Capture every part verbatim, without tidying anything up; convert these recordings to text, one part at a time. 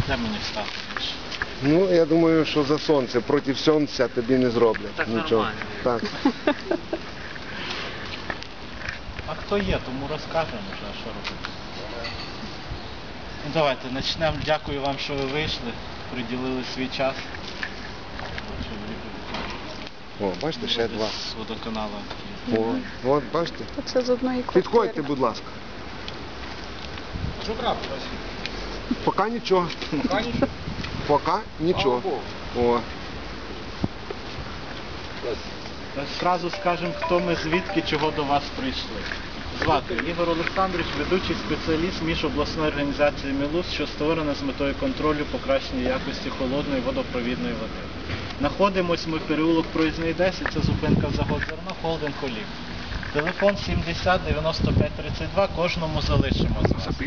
Де мені встати більше? Ну, я думаю, що за сонце, проти сонця тобі не зроблять. Так нічого. нормально. Так. А хто є, тому розкажемо вже, що робити. Ну, давайте почнемо. Дякую вам, що ви вийшли, приділили свій час. О, бачите, ще два. З водоканалу. О, от, бачите. Це з одної квартири. Підходьте, будь ласка. Що трапилось? Поки нічого. Поки нічого? Поки нічого. О. Зразу скажемо, хто ми, звідки, чого до вас прийшли. Звати Ігор Олександрович, ведучий спеціаліст міжобласної організації «Мілус», що створена з метою контролю покращення якості холодної водопровідної води. Знаходимось ми в переулок Проїзний десять, це зупинка «Загод зерна», холдинг «Олів». Телефон сімдесят дев'яносто п'ять тридцять два, кожному залишимо з вас.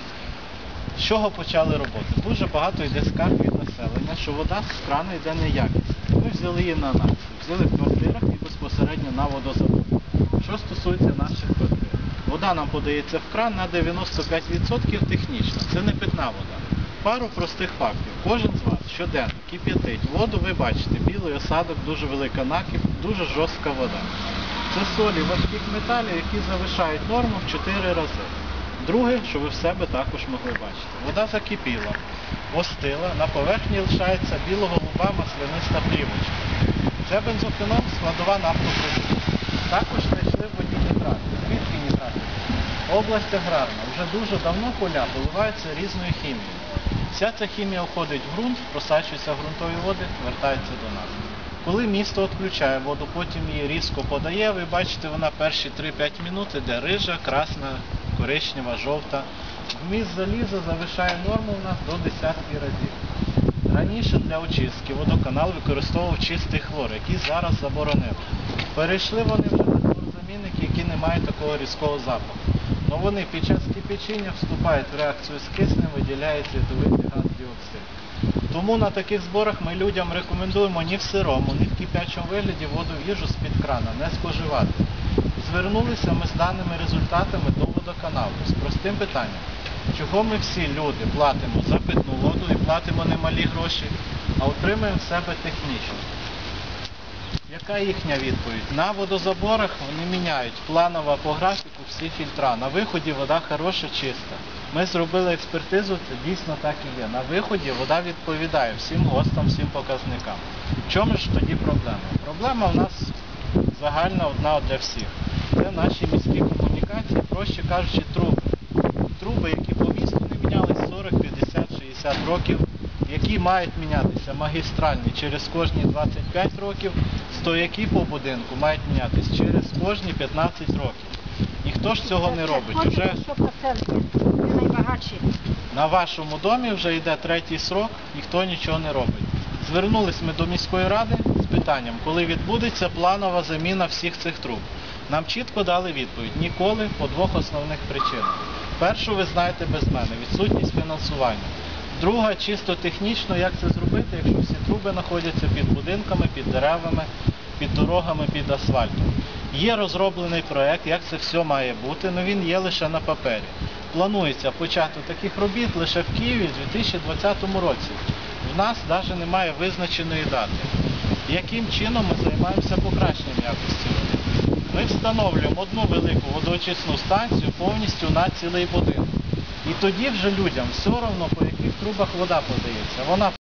З чого почали роботи? Дуже багато йде скарг від населення, що вода з крана йде неякісна. Ми взяли її на нас, взяли в квартирах і безпосередньо на водозабор. Що стосується наших квартир? Вода нам подається в кран на дев'яносто п'ять відсотків технічна, це не питна вода. Пару простих фактів. Кожен з вас щоденно кип'ятить воду, ви бачите, білий осадок, дуже велика накип, дуже жорстка вода. Це солі важких металів, які завишають норму в чотири рази. Друге, що ви в себе також могли бачити. Вода закипіла, остила, на поверхні лишається біло-голуба масляниста плівочка. Це бензопенол, складова нафтопродуктів. Також знайшли в воді нітрати. Звідки нітрати? Область аграрна. Вже дуже давно поля поливаються різною хімією. Вся ця хімія входить в ґрунт, просачується в ґрунтові води, вертається до нас. Коли місто відключає воду, потім її різко подає, ви бачите, вона перші три-п'ять минут іде рижа, красна, коричнева, жовта. Вміст заліза завишає норму у нас до десятки разів. Раніше для очистки водоканал використовував чистий хлор, який зараз заборонили. Перейшли вони вже на хлорзамінники, які не мають такого різкого запаху. Но вони під час кипячення вступають в реакцію з киснем, виділяють ядовитий газ діоксид. Тому на таких зборах ми людям рекомендуємо ні в сирому, ні в кип'ячому вигляді воду в їжу з-під крана не споживати. Звернулися ми з даними результатами до водоканалу з простим питанням. Чого ми всі люди платимо за питну воду і платимо немалі гроші, а отримуємо в себе технічно? Яка їхня відповідь? На водозаборах вони міняють планово по графіку всі фільтра. На виході вода хороша, чиста. Ми зробили експертизу, це дійсно так і є. На виході вода відповідає всім ГОСТам, всім показникам. В чому ж тоді проблема? Проблема в нас загальна одна для всіх. Це наші міські комунікації, проще кажучи, труби. Труби, які по місту не мінялись сорок, п'ятдесят, шістдесят років, які мають мінятися магістральні через кожні двадцять п'ять років, стояки по будинку мають мінятися через кожні п'ятнадцять років. Ніхто ж цього не робить. Уже на вашому домі вже йде третій срок, ніхто нічого не робить. Звернулись ми до міської ради з питанням, коли відбудеться планова заміна всіх цих труб. Нам чітко дали відповідь – ніколи по двох основних причинах. Першу ви знаєте без мене – відсутність фінансування. Друга – чисто технічно, як це зробити, якщо всі труби знаходяться під будинками, під деревами, під дорогами, під асфальтом. Є розроблений проєкт, як це все має бути, але він є лише на папері. Планується почати таких робіт лише в Києві у дві тисячі двадцятому році. В нас навіть немає визначеної дати. Яким чином ми займаємося покращенням якості води? Ми встановлюємо одну велику водоочисну станцію повністю на цілий будинок. І тоді вже людям все одно, по яких трубах вода подається. Вона